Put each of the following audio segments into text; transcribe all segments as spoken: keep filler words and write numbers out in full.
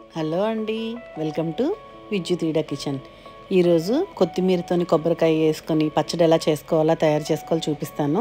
Hello అండి, welcome to విద్యుత్ ఈడ కిచెన్. ఈరోజు కొత్తిమీరతోని కొబ్బరికాయ వేసుకొని పచ్చడి ఎలా చేసుకోవాలో తయారు చేసుకోవాలో చూపిస్తాను.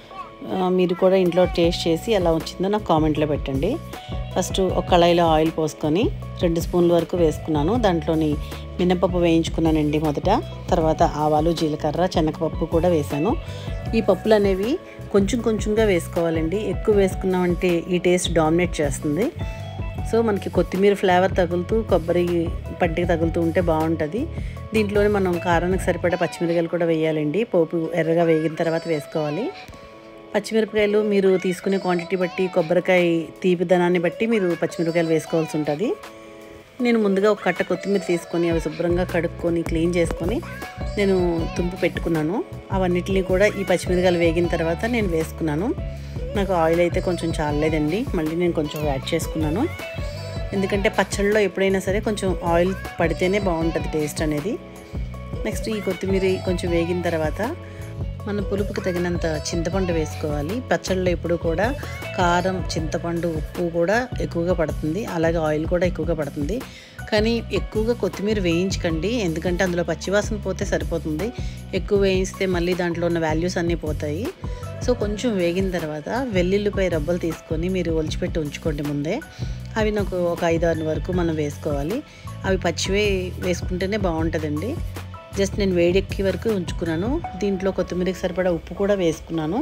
మీరు కూడా ఇంట్లో టేస్ట్ చేసి ఎలా వచ్చిందో నాకు కామెంట్లో పెట్టండి. ఫస్ట్ ఒక కళాయిలో ఆయిల్ పోసుకొని రెండు స్పూన్ల వరకు వేసుకున్నాను. దాంట్లోని మినపప్పు వేయించుకున్నానండి మొదట. తర్వాత ఆవాలు, జీలకర్ర, శనగపప్పు కూడా వేసాను. ఈ పప్పులు అనేవి కొంచెం కొంచెంగా వేసుకోవాలండి. ఎక్కువ వేసుకున్నామంటే ఈ టేస్ట్ డామినేట్ చేస్తుంది. సో మనకి కొత్తిమీర ఫ్లేవర్ తగులుతూ కొబ్బరి పంటికి తగులుతూ ఉంటే బాగుంటుంది. దీంట్లోనే మనం కారానికి సరిపడా పచ్చిమిరపకాయలు కూడా వేయాలండి. పోపు ఎర్రగా వేగిన తర్వాత వేసుకోవాలి. పచ్చిమిరపకాయలు మీరు తీసుకునే క్వాంటిటీ బట్టి, కొబ్బరికాయ తీపిదనాన్ని బట్టి మీరు పచ్చిమిరపకాయలు వేసుకోవాల్సి ఉంటుంది. నేను ముందుగా ఒక కట్ట కొత్తిమీర తీసుకొని అవి శుభ్రంగా కడుక్కొని క్లీన్ చేసుకొని నేను తుంపు పెట్టుకున్నాను. అవన్నిటిని కూడా ఈ పచ్చిమిరపకాయలు వేగిన తర్వాత నేను వేసుకున్నాను. నాకు ఆయిల్ అయితే కొంచెం చాలలేదండి, మళ్ళీ నేను కొంచెం యాడ్ చేసుకున్నాను. ఎందుకంటే పచ్చళ్ళలో ఎప్పుడైనా సరే కొంచెం ఆయిల్ పడితేనే బాగుంటుంది టేస్ట్ అనేది. నెక్స్ట్ ఈ కొత్తిమీర కొంచెం వేగిన తర్వాత మన పులుపుకి తగినంత చింతపండు వేసుకోవాలి. పచ్చళ్ళలో ఎప్పుడు కూడా కారం, చింతపండు, ఉప్పు కూడా ఎక్కువగా పడుతుంది, అలాగే ఆయిల్ కూడా ఎక్కువగా పడుతుంది. కానీ ఎక్కువగా కొత్తిమీర వేయించకండి, ఎందుకంటే అందులో పచ్చివాసన పోతే సరిపోతుంది. ఎక్కువ వేయిస్తే మళ్ళీ దాంట్లో ఉన్న వాల్యూస్ అన్నీ పోతాయి. సో కొంచెం వేగిన తర్వాత వెల్లుల్లిపై రబ్బలు తీసుకొని మీరు ఒలిచిపెట్టి ఉంచుకోండి ముందే. అవి నాకు ఒక ఐదు ఆరు వరకు మనం వేసుకోవాలి. అవి పచ్చివే వేసుకుంటేనే బాగుంటుందండి. జస్ట్ నేను వేడెక్కి వరకు ఉంచుకున్నాను. దీంట్లో కొత్తిమీరకి సరిపడా ఉప్పు కూడా వేసుకున్నాను.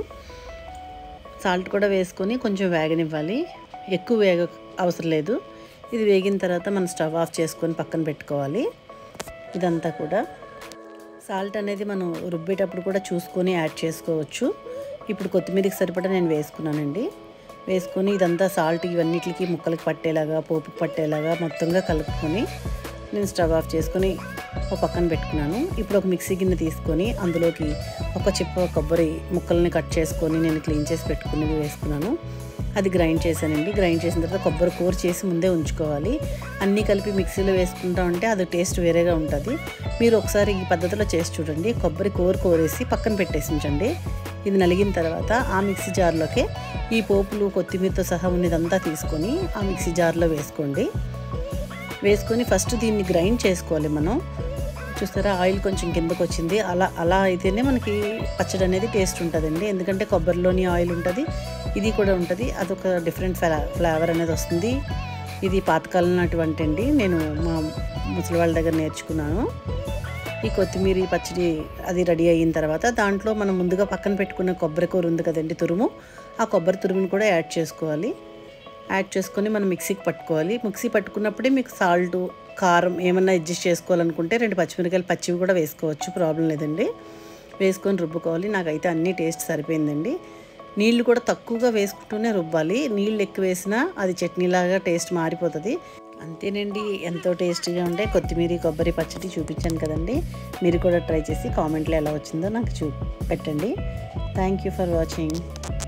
సాల్ట్ కూడా వేసుకొని కొంచెం వేగనివ్వాలి, ఎక్కువ వేగ అవసరం లేదు. ఇది వేగిన తర్వాత మనం స్టవ్ ఆఫ్ చేసుకొని పక్కన పెట్టుకోవాలి. ఇదంతా కూడా సాల్ట్ అనేది మనం రుబ్బేటప్పుడు కూడా చూసుకొని యాడ్ చేసుకోవచ్చు. ఇప్పుడు కొత్తిమీరకి సరిపడా నేను వేసుకున్నానండి. వేసుకొని ఇదంతా సాల్ట్ ఇవన్నిటికి ముక్కలకి పట్టేలాగా, పోపుకి పట్టేలాగా మొత్తంగా కలుపుకొని నేను స్టవ్ ఆఫ్ చేసుకొని ఒక పక్కన పెట్టుకున్నాను. ఇప్పుడు ఒక మిక్సీ గిన్నె తీసుకొని అందులోకి ఒక చిప్ప కొబ్బరి ముక్కల్ని కట్ చేసుకొని నేను క్లీన్ చేసి పెట్టుకుని వేసుకున్నాను. అది గ్రైండ్ చేశానండి. గ్రైండ్ చేసిన తర్వాత కొబ్బరి కూర చేసి ముందే ఉంచుకోవాలి. అన్నీ కలిపి మిక్సీలో వేసుకుంటా ఉంటే అది టేస్ట్ వేరేగా ఉంటుంది. మీరు ఒకసారి ఈ పద్ధతిలో చేసి చూడండి. కొబ్బరి కూర కోరేసి పక్కన పెట్టేసి ఉంచండి. ఇది నలిగిన తర్వాత ఆ మిక్సీ జార్లోకి ఈ పోపులు, కొత్తిమీరతో సహా ఉన్నదంతా తీసుకొని ఆ మిక్సీ జార్లో వేసుకోండి. వేసుకొని ఫస్ట్ దీన్ని గ్రైండ్ చేసుకోవాలి మనం. చూస్తారా, ఆయిల్ కొంచెం కిందకు వచ్చింది. అలా అలా అయితేనే మనకి పచ్చడి అనేది టేస్ట్ ఉంటుందండి. ఎందుకంటే కొబ్బరిలోని ఆయిల్ ఉంటుంది, ఇది కూడా ఉంటుంది. అదొక డిఫరెంట్ ఫ్లా ఫ్లేవర్ అనేది వస్తుంది. ఇది పాతకాలం నాటి వంట అండి, నేను మా ముసలి వాళ్ళ దగ్గర నేర్చుకున్నాను. ఈ కొత్తిమీర పచ్చడి అది రెడీ అయిన తర్వాత దాంట్లో మనం ముందుగా పక్కన పెట్టుకున్న కొబ్బరి కూర ఉంది కదండి, తురుము, ఆ కొబ్బరి తురుముని కూడా యాడ్ చేసుకోవాలి. యాడ్ చేసుకొని మనం మిక్సీకి పట్టుకోవాలి. మిక్సీ పట్టుకున్నప్పుడే మీకు సాల్ట్, కారం ఏమన్నా అడ్జస్ట్ చేసుకోవాలనుకుంటే రెండు పచ్చిమిరకాయలు పచ్చివి కూడా వేసుకోవచ్చు, ప్రాబ్లం లేదండి. వేసుకొని రుబ్బుకోవాలి. నాకైతే అన్నీ టేస్ట్ సరిపోయిందండి. నీళ్ళు కూడా తక్కువగా వేసుకుంటూనే రుబ్బాలి. నీళ్ళు ఎక్కువ వేసినా అది చట్నీలాగా టేస్ట్ మారిపోతుంది. అంతేనండి, ఎంతో టేస్టీగా ఉంటే కొత్తిమీర కొబ్బరి పచ్చడి చూపించాను కదండి. మీరు కూడా ట్రై చేసి కామెంట్లో ఎలా వచ్చిందో నాకు చూ పెట్టండి. Thank you for watching.